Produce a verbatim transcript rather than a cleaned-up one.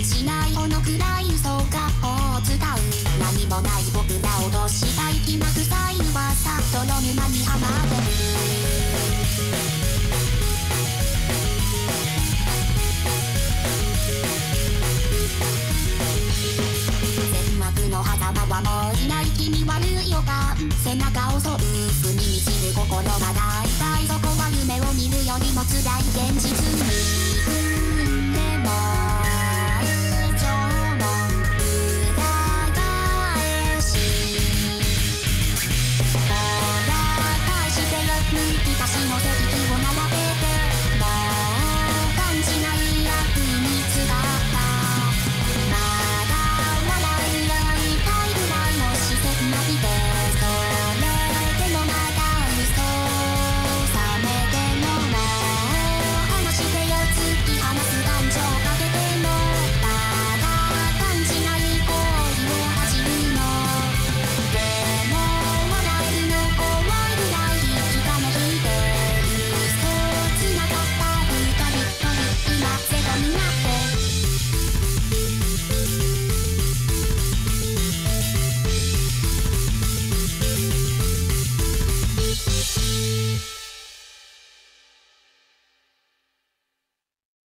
しないこの暗い嘘がを伝う。何もない僕らを脅したいきな臭い噂、泥沼にはまってる。全幕の狭間はもういない君はるい予感、背中を沿う踏みにじる心が大体そこは夢を見るよりも辛い現実に